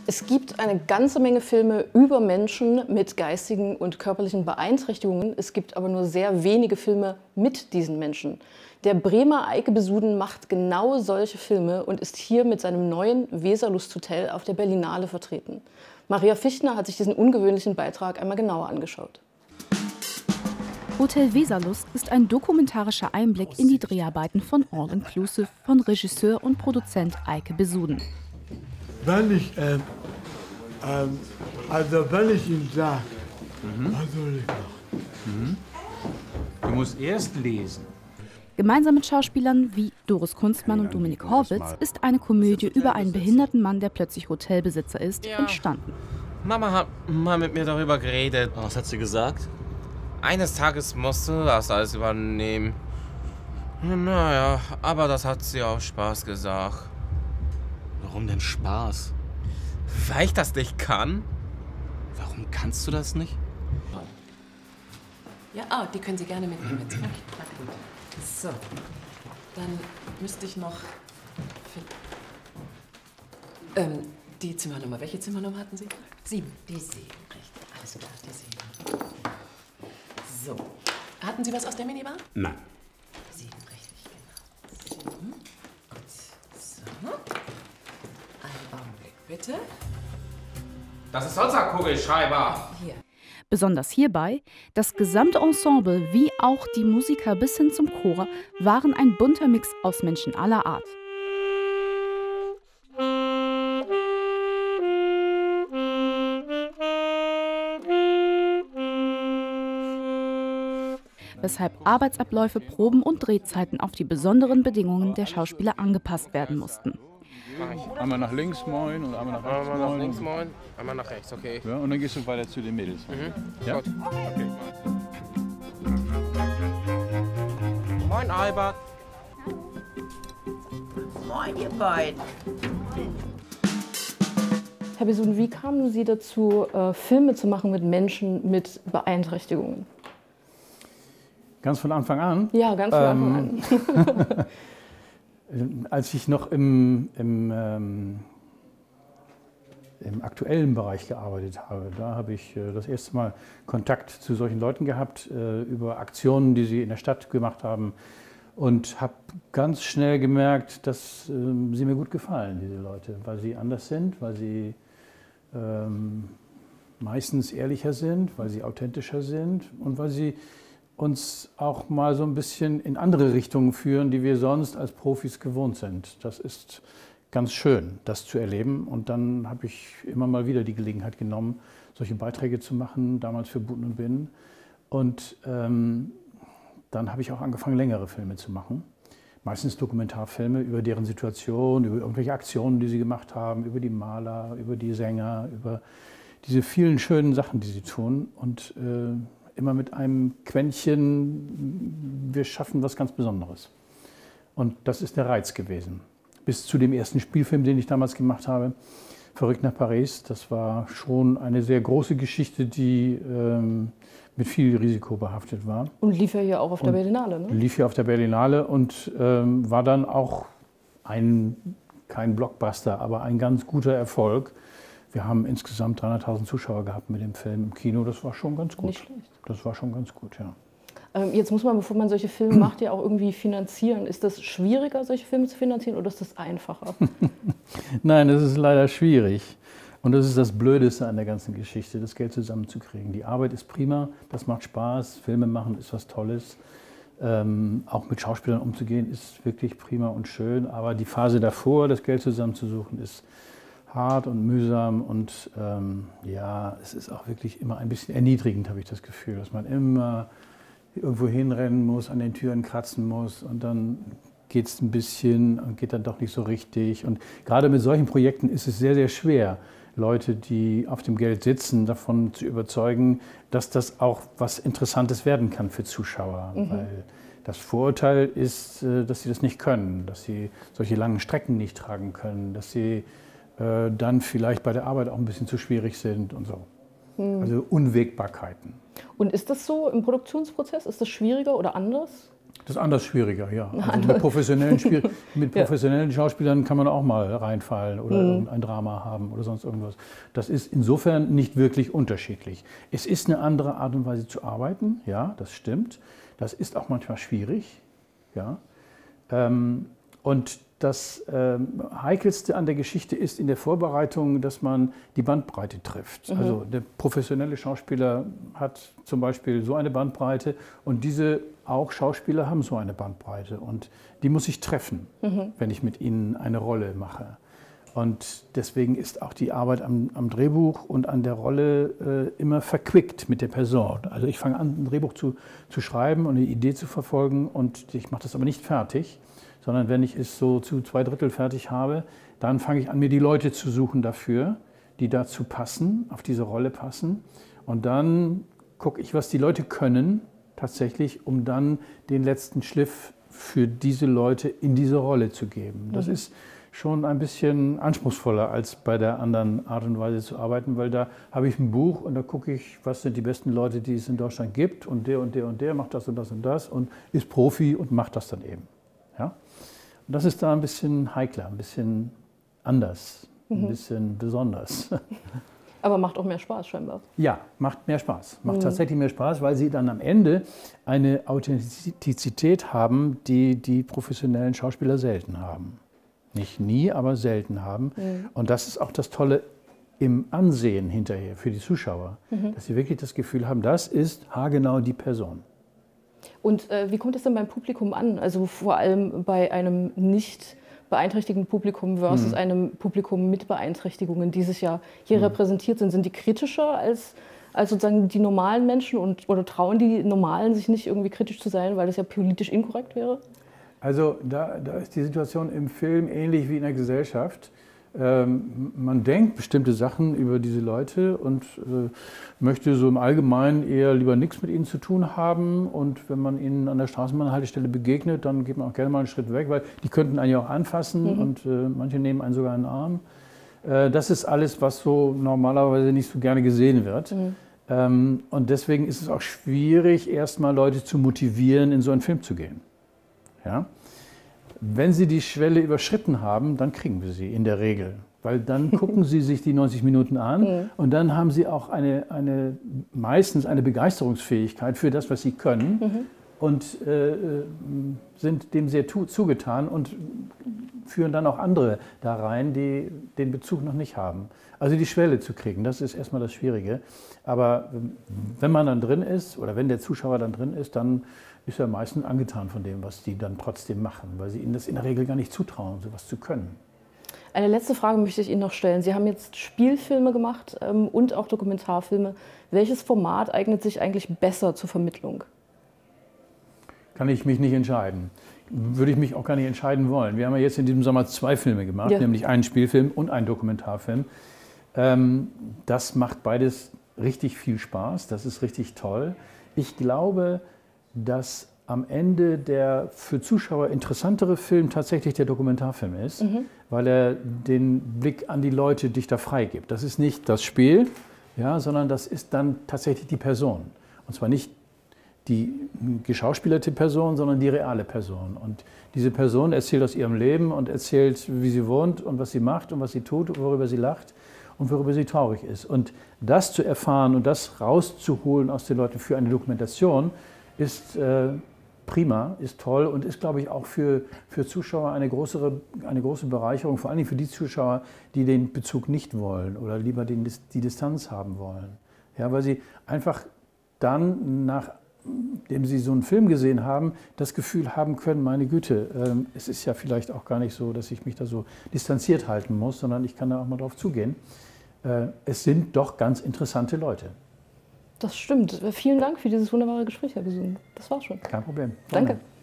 Es gibt eine ganze Menge Filme über Menschen mit geistigen und körperlichen Beeinträchtigungen. Es gibt aber nur sehr wenige Filme mit diesen Menschen. Der Bremer Eike Besuden macht genau solche Filme und ist hier mit seinem neuen Weserlust Hotel auf der Berlinale vertreten. Maria Fichtner hat sich diesen ungewöhnlichen Beitrag einmal genauer angeschaut. Hotel Weserlust ist ein dokumentarischer Einblick in die Dreharbeiten von All Inclusive von Regisseur und Produzent Eike Besuden. Wenn ich ihm sage, was soll ich machen? Du musst erst lesen. Gemeinsam mit Schauspielern wie Doris Kunstmann und Dominik Horwitz ist eine Komödie über einen behinderten Mann, der plötzlich Hotelbesitzer ist, entstanden. Mama hat mal mit mir darüber geredet. Was hat sie gesagt? Eines Tages musst du das alles übernehmen. Naja, aber das hat sie auch Spaß gesagt. Warum denn Spaß? Weil ich das nicht kann. Warum kannst du das nicht? Ja, die können Sie gerne mitnehmen. Okay, gut. So, dann müsste ich noch... die Zimmernummer. Welche Zimmernummer hatten Sie? 7. Die 7, richtig. Alles klar, die 7. So. Hatten Sie was aus der Minibar? Nein. 7, richtig, genau. 7. Gut. So. Einen Augenblick, bitte. Das ist unser Kugelschreiber. Hier. Besonders hierbei, das gesamte Ensemble wie auch die Musiker bis hin zum Chor waren ein bunter Mix aus Menschen aller Art. Weshalb Arbeitsabläufe, Proben und Drehzeiten auf die besonderen Bedingungen der Schauspieler angepasst werden mussten. Einmal nach links, moin, und einmal nach rechts, Einmal nach moin. links, moin. Einmal nach rechts, okay. Ja, und dann gehst du weiter zu den Mädels. Ja? Gut. Okay. Moin, Albert. Moin, ihr beiden. Herr Besuden, wie kamen Sie dazu, Filme zu machen mit Menschen mit Beeinträchtigungen? Ganz von Anfang an? Ja, ganz von Anfang an. Als ich noch im aktuellen Bereich gearbeitet habe, da habe ich das erste Mal Kontakt zu solchen Leuten gehabt, über Aktionen, die sie in der Stadt gemacht haben, und habe ganz schnell gemerkt, dass sie mir gut gefallen, diese Leute, weil sie anders sind, weil sie meistens ehrlicher sind, weil sie authentischer sind und weil sie uns auch mal so ein bisschen in andere Richtungen führen, die wir sonst als Profis gewohnt sind. Das ist ganz schön, das zu erleben. Und dann habe ich immer mal wieder die Gelegenheit genommen, solche Beiträge zu machen, damals für Buten und Binnen. Und dann habe ich auch angefangen, längere Filme zu machen. Meistens Dokumentarfilme über deren Situation, über irgendwelche Aktionen, die sie gemacht haben, über die Maler, über die Sänger, über diese vielen schönen Sachen, die sie tun. Und immer mit einem Quäntchen, wir schaffen was ganz Besonderes. Und das ist der Reiz gewesen. Bis zu dem ersten Spielfilm, den ich damals gemacht habe, Verrückt nach Paris. Das war schon eine sehr große Geschichte, die mit viel Risiko behaftet war. Und lief ja hier auch auf der Berlinale, ne? Lief hier auf der Berlinale und war dann auch kein Blockbuster, aber ein ganz guter Erfolg. Wir haben insgesamt 300.000 Zuschauer gehabt mit dem Film im Kino. Das war schon ganz gut. Nicht schlecht. Das war schon ganz gut, ja. Jetzt muss man, bevor man solche Filme macht, ja auch irgendwie finanzieren. Ist das schwieriger, solche Filme zu finanzieren, oder ist das einfacher? Nein, das ist leider schwierig. Und das ist das Blödeste an der ganzen Geschichte, das Geld zusammenzukriegen. Die Arbeit ist prima, das macht Spaß, Filme machen ist was Tolles. Auch mit Schauspielern umzugehen ist wirklich prima und schön. Aber die Phase davor, das Geld zusammenzusuchen, ist hart und mühsam. Und ja, es ist auch wirklich immer ein bisschen erniedrigend, habe ich das Gefühl, dass man immer irgendwo hinrennen muss, an den Türen kratzen muss, und dann geht es ein bisschen und geht dann doch nicht so richtig. Und gerade mit solchen Projekten ist es sehr, sehr schwer, Leute, die auf dem Geld sitzen, davon zu überzeugen, dass das auch was Interessantes werden kann für Zuschauer. Weil das Vorurteil ist, dass sie das nicht können, dass sie solche langen Strecken nicht tragen können, dass sie dann vielleicht bei der Arbeit auch ein bisschen zu schwierig sind und so. Also Unwägbarkeiten. Und ist das so im Produktionsprozess? Ist das schwieriger oder anders? Das ist anders schwieriger, ja. Also mit professionellen Schauspielern kann man auch mal reinfallen oder ein Drama haben oder sonst irgendwas. Das ist insofern nicht wirklich unterschiedlich. Es ist eine andere Art und Weise zu arbeiten, ja, das stimmt. Das ist auch manchmal schwierig, ja. Und das Heikelste an der Geschichte ist in der Vorbereitung, dass man die Bandbreite trifft. Also der professionelle Schauspieler hat zum Beispiel so eine Bandbreite und diese auch Schauspieler haben so eine Bandbreite und die muss ich treffen, wenn ich mit ihnen eine Rolle mache. Und deswegen ist auch die Arbeit am Drehbuch und an der Rolle immer verquickt mit der Person. Also ich fange an, ein Drehbuch zu schreiben und eine Idee zu verfolgen und ich mache das aber nicht fertig, sondern wenn ich es so zu 2/3 fertig habe, dann fange ich an, mir die Leute zu suchen dafür, die dazu passen, auf diese Rolle passen. Und dann gucke ich, was die Leute können tatsächlich, um dann den letzten Schliff für diese Leute in diese Rolle zu geben. Das ist schon ein bisschen anspruchsvoller als bei der anderen Art und Weise zu arbeiten, weil da habe ich ein Buch und da gucke ich, was sind die besten Leute, die es in Deutschland gibt und der und der und der macht das und das und das und ist Profi und macht das dann eben. Ja? Und das ist da ein bisschen heikler, ein bisschen anders, ein bisschen besonders. Aber macht auch mehr Spaß scheinbar. Ja, macht mehr Spaß. Macht tatsächlich mehr Spaß, weil sie dann am Ende eine Authentizität haben, die die professionellen Schauspieler selten haben. Nicht nie, aber selten haben. Und das ist auch das Tolle im Ansehen hinterher für die Zuschauer, dass sie wirklich das Gefühl haben, das ist haargenau die Person. Und wie kommt es denn beim Publikum an? Also vor allem bei einem nicht beeinträchtigten Publikum versus einem Publikum mit Beeinträchtigungen, die sich ja hier repräsentiert sind. Sind die kritischer als sozusagen die normalen Menschen oder trauen die Normalen sich nicht irgendwie kritisch zu sein, weil das ja politisch inkorrekt wäre? Also da ist die Situation im Film ähnlich wie in der Gesellschaft. Man denkt bestimmte Sachen über diese Leute und möchte so im Allgemeinen eher lieber nichts mit ihnen zu tun haben. Und wenn man ihnen an der Straßenbahnhaltestelle begegnet, dann geht man auch gerne mal einen Schritt weg, weil die könnten einen ja auch anfassen und manche nehmen einen sogar in den Arm. Das ist alles, was so normalerweise nicht so gerne gesehen wird. Und deswegen ist es auch schwierig, erstmal Leute zu motivieren, in so einen Film zu gehen. Ja? Wenn Sie die Schwelle überschritten haben, dann kriegen wir sie in der Regel. Weil dann gucken Sie sich die 90 Minuten an und dann haben Sie auch meistens eine Begeisterungsfähigkeit für das, was Sie können und sind dem sehr zugetan und führen dann auch andere da rein, die den Bezug noch nicht haben. Also die Schwelle zu kriegen, das ist erstmal das Schwierige. Aber wenn man dann drin ist oder wenn der Zuschauer dann drin ist, dann ist er meistens angetan von dem, was die dann trotzdem machen, weil sie ihnen das in der Regel gar nicht zutrauen, sowas zu können. Eine letzte Frage möchte ich Ihnen noch stellen. Sie haben jetzt Spielfilme gemacht und auch Dokumentarfilme. Welches Format eignet sich eigentlich besser zur Vermittlung? Kann ich mich nicht entscheiden. Würde ich mich auch gar nicht entscheiden wollen. Wir haben ja jetzt in diesem Sommer 2 Filme gemacht, nämlich einen Spielfilm und einen Dokumentarfilm. Das macht beides richtig viel Spaß, das ist richtig toll. Ich glaube, dass am Ende der für Zuschauer interessantere Film tatsächlich der Dokumentarfilm ist, weil er den Blick an die Leute dichter freigibt. Das ist nicht das Spiel, ja, sondern das ist dann tatsächlich die Person. Und zwar nicht die geschauspielerte Person, sondern die reale Person. Und diese Person erzählt aus ihrem Leben und erzählt, wie sie wohnt und was sie macht und was sie tut und worüber sie lacht und worüber sie traurig ist. Und das zu erfahren und das rauszuholen aus den Leuten für eine Dokumentation, ist prima, ist toll und ist, glaube ich, auch für Zuschauer eine große Bereicherung, vor allem für die Zuschauer, die den Bezug nicht wollen oder lieber die Distanz haben wollen. Ja, weil sie einfach dann, nachdem sie so einen Film gesehen haben, das Gefühl haben können, meine Güte, es ist ja vielleicht auch gar nicht so, dass ich mich da so distanziert halten muss, sondern ich kann da auch mal drauf zugehen. Es sind doch ganz interessante Leute. Das stimmt. Vielen Dank für dieses wunderbare Gespräch, Herr Besun. Das war's schon. Kein Problem. Danke.